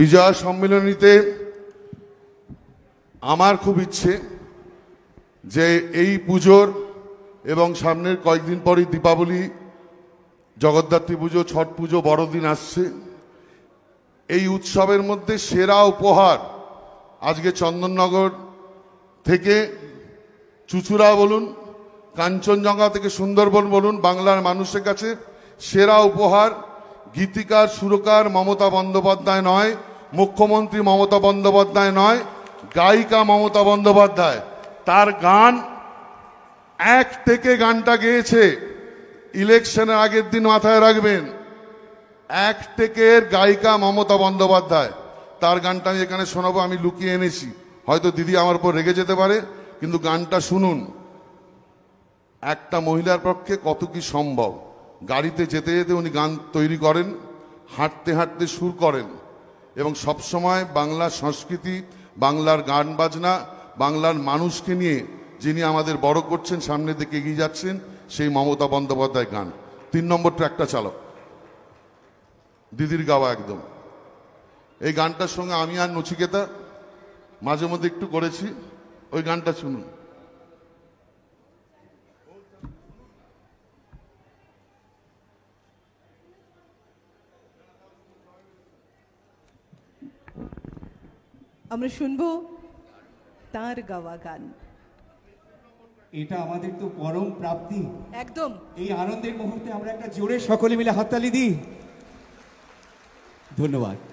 বিজয়া সম্মেলনীতে আমার খুব ইচ্ছে যে এই পুজোর এবং সামনের কয়েকদিন পরই দীপাবলি, জগদ্ধাত্রী পুজো, ছট পুজো, বড়দিন আসছে। এই উৎসবের মধ্যে সেরা উপহার আজকে চন্দননগর থেকে চুচুড়া বলুন, কাঞ্চনজঙ্ঘা থেকে সুন্দরবন বলুন, বাংলার মানুষের কাছে সেরা উপহার গীতিকার সুরকার মমতা বন্দ্যোপাধ্যায় নয়, মুখ্যমন্ত্রী মমতা বন্দ্যোপাধ্যায় নয়, গায়িকা মমতা বন্দ্যোপাধ্যায়। তার গান এক থেকে গানটা গেয়েছে ইলেকশনের আগের দিন, মাথায় রাখবেন। এক টেকের গায়িকা মমতা বন্দ্যোপাধ্যায়। তার গানটা আমি এখানে শোনাবো, আমি লুকিয়ে এনেছি, হয়তো দিদি আমার উপর রেগে যেতে পারে, কিন্তু গানটা শুনুন। একটা মহিলার পক্ষে কত কি সম্ভব। গাড়িতে যেতে যেতে উনি গান তৈরি করেন, হাঁটতে হাঁটতে সুর করেন, এবং সবসময় বাংলার সংস্কৃতি, বাংলার গান বাজনা, বাংলার মানুষকে নিয়ে যিনি আমাদের বড় করছেন, সামনের দিকে এগিয়ে যাচ্ছেন, সেই মমতা বন্দ্যোপাধ্যায় গান। 3 নম্বর ট্র্যাকটা চালো, দিদির গাওয়া একদম। এই গানটার সঙ্গে আমি আর নচিকেতা মাঝে মধ্যে একটু করেছি, ওই গানটা শুনুন। আমরা শুনবো তার গাওয়া গান। এটা আমাদের তো পরম প্রাপ্তি। একদম এই আনন্দের মুহূর্তে আমরা একটা জোরে সকলে মিলে হাততালি দিই। ধন্যবাদ।